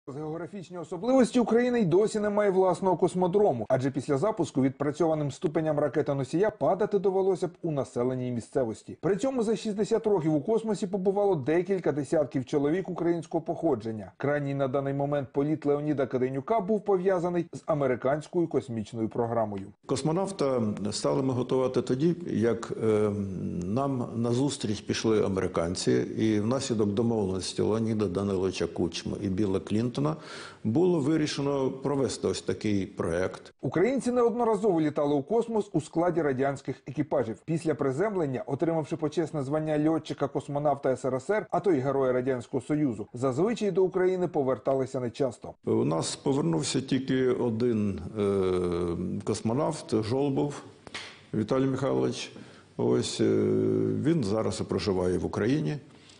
З географічні особливості України й досі немає власного космодрому, адже після запуску відпрацьованим ступеням ракета-носія падати довелося б у населеній місцевості. При цьому за 60 років у космосі побувало декілька десятків чоловік українського походження. Крайній на даний момент політ Леоніда Каденюка був пов'язаний з американською космічною програмою. Космонавта стали ми готувати тоді, як нам назустріч пішли американці, і внаслідок домовленості Леоніда Даниловича Кучми і Білла Клінтона було вирішено провести ось такий проект. Українці неодноразово літали у космос у складі радянських екіпажів. Після приземлення, отримавши почесне звання льотчика-космонавта СРСР, а то й Героя Радянського Союзу, зазвичай до України поверталися нечасто. У нас повернувся тільки один космонавт, Жолбов Віталій Михайлович. Ось він зараз проживає в Україні.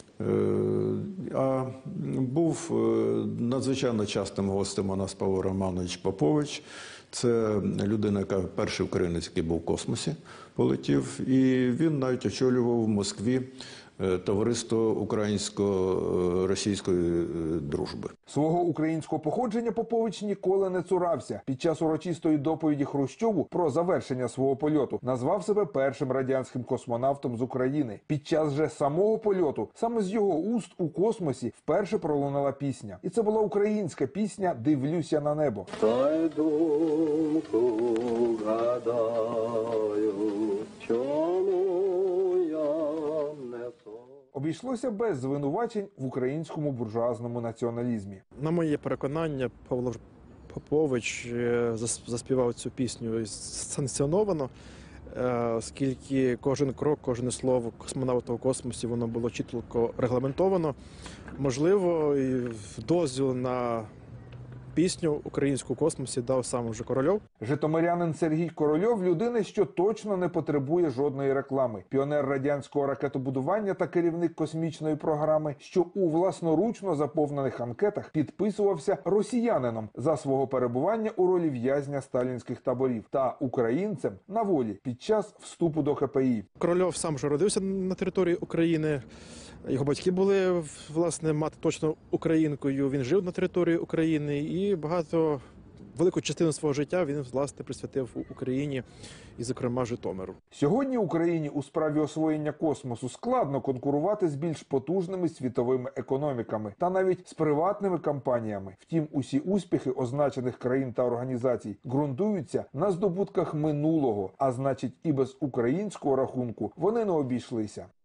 А був надзвичайно частим гостем у нас Павло Романович Попович. Це людина, яка перший українець, який був в космосі, полетів. І він навіть очолював в Москві товариство українсько-російської дружби. Свого українського походження Попович ніколи не цурався. Під час урочистої доповіді Хрущову про завершення свого польоту назвав себе першим радянським космонавтом з України. Під час же самого польоту саме з його уст у космосі вперше пролунала пісня. І це була українська пісня «Дивлюся на небо». Та й думку гадаю, чому я не сон. Обійшлося без звинувачень в українському буржуазному націоналізмі. На моє переконання, Павло Попович заспівав цю пісню санкціоновано, оскільки кожен крок, кожне слово космонавта у космосі, воно було чітко регламентовано. Можливо, і дозвіл на пісню українську у космосі дав сам уже Корольов. Житомирянин Сергій Корольов – людина, що точно не потребує жодної реклами. Піонер радянського ракетобудування та керівник космічної програми, що у власноручно заповнених анкетах підписувався росіянином за свого перебування у ролі в'язня сталінських таборів та українцем на волі під час вступу до КПІ. Корольов сам же родився на території України. Його батьки були, власне, мати точно українкою. Він жив на території України і велику частину свого життя він, власне, присвятив Україні і, зокрема, Житомиру. Сьогодні Україні у справі освоєння космосу складно конкурувати з більш потужними світовими економіками та навіть з приватними компаніями. Втім, усі успіхи означених країн та організацій ґрунтуються на здобутках минулого, а значить і без українського рахунку вони не обійшлися.